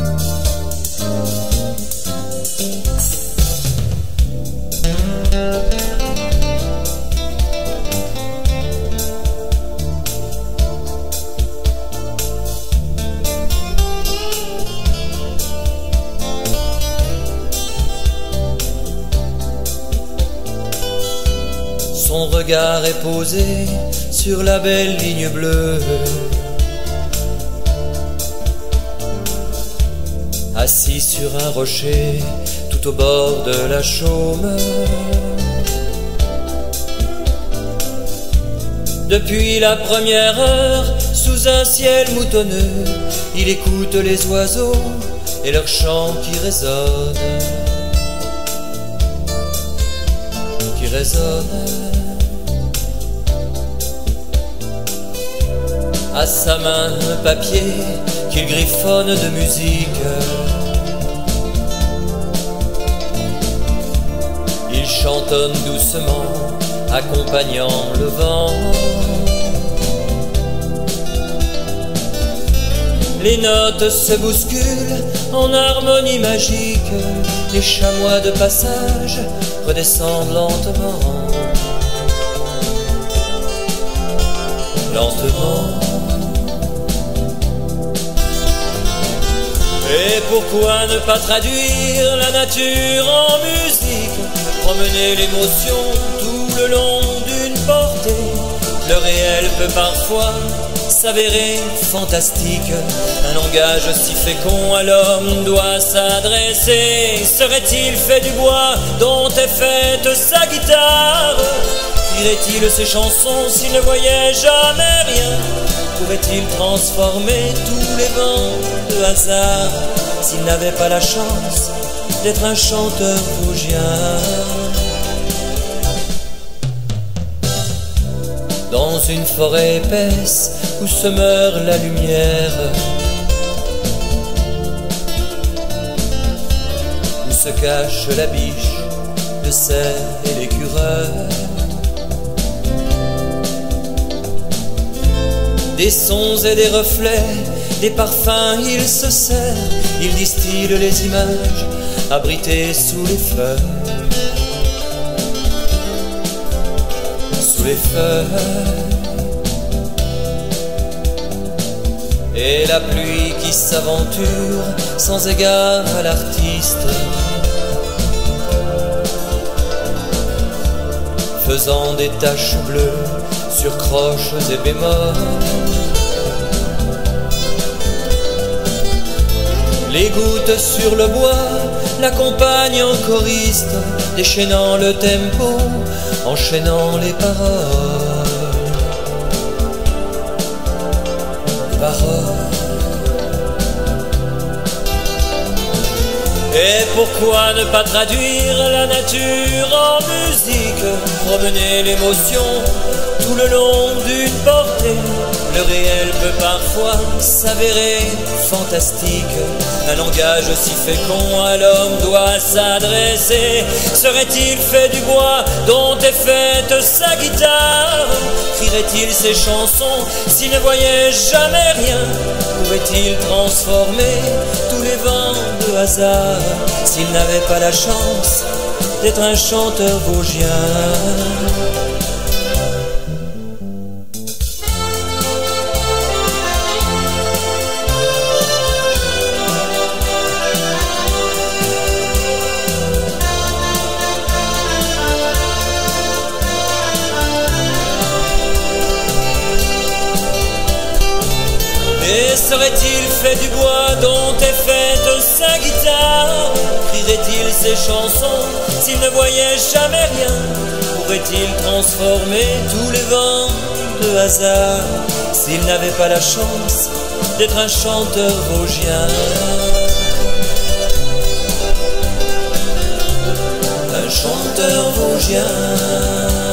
Son regard est posé sur la belle ligne bleue. Assis sur un rocher, tout au bord de la Chaume. Depuis la première heure, sous un ciel moutonneux, il écoute les oiseaux et leurs chants qui résonnent. Qui résonnent. À sa main un papier qu'il griffonne de musique. Il chantonne doucement, accompagnant le vent. Les notes se bousculent en harmonie magique. Les chamois de passage redescendent lentement. Lentement. Et pourquoi ne pas traduire la nature en musique, promener l'émotion tout le long d'une portée. Le réel peut parfois s'avérer fantastique. Un langage si fécond à l'homme doit s'adresser. Serait-il fait du bois dont est faite sa guitare? Dirait-il ses chansons s'il ne voyait jamais rien? Pourrait-il transformer tous les vents de hasard s'il n'avait pas la chance d'être un chanteur vosgien? Dans une forêt épaisse où se meurt la lumière, où se cache la biche, le cerf et l'écureuil, des sons et des reflets, des parfums, il se sert, il distille les images abritées sous les feuilles. Sous les feuilles. Et la pluie qui s'aventure sans égard à l'artiste, faisant des taches bleues sur croches et bémols. Les gouttes sur le bois l'accompagnent en choriste, déchaînant le tempo, enchaînant les paroles. Les paroles. Et pourquoi ne pas traduire la nature en musique, promener l'émotion tout le long d'une portée? Le réel peut parfois s'avérer fantastique. Un langage si fécond à l'homme doit s'adresser. Serait-il fait du bois dont est faite sa guitare? Crierait-il ses chansons s'il ne voyait jamais rien? Pourrait-il transformer tous les vents de hasard s'il n'avait pas la chance d'être un chanteur vosgien? Et serait-il fait du bois dont est faite sa guitare? Crierait-il ses chansons s'il ne voyait jamais rien? Pourrait-il transformer tous les vents de hasard s'il n'avait pas la chance d'être un chanteur vosgien? Un chanteur vosgien.